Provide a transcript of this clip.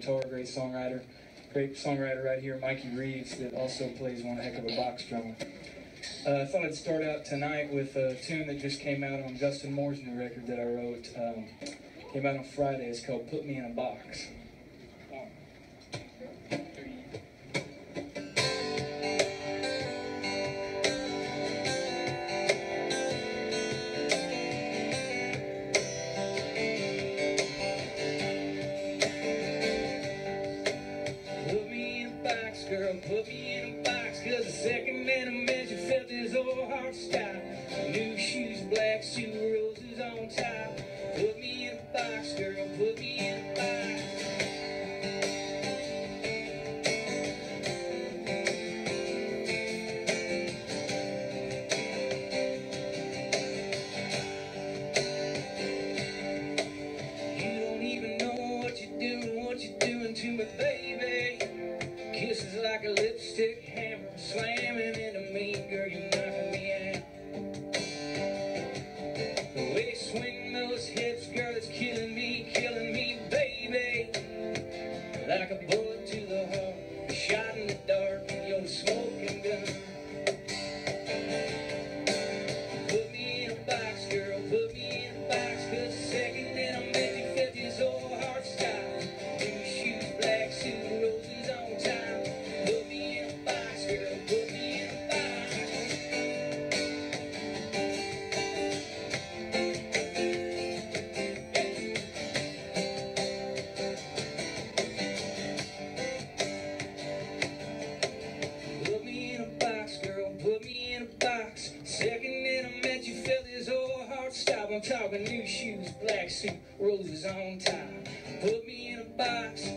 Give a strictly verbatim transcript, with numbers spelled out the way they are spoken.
guitar, great songwriter. Great songwriter right here, Mikey Reeves, that also plays one heck of a box drum. Uh, I thought I'd start out tonight with a tune that just came out on Justin Moore's new record that I wrote. Um, came out on Friday. It's called Put Me in a Box. One, three. Girl, put me in a box, cause the second that I met you felt this old heart stop. New shoes, black suit, roses on top. Put me in a box, girl, put me in a box. You don't even know what you're doing, what you're doing to me, baby. Kisses like a lipstick hammer, slamming into me, girl, you're knocking me out. The way you swing those hips, girl, it's killing me, killing me, baby. Like a bullet to the heart, a shot in the dark, and you're the smoking gun. Put me in a box, girl, put me in a box, cause the second that I met you felt this old heart stop. New shoes, black suit, roses on top. Second that I met you felt this old heart stop. I'm talking new shoes, black suit, roses on top. Put me in a box.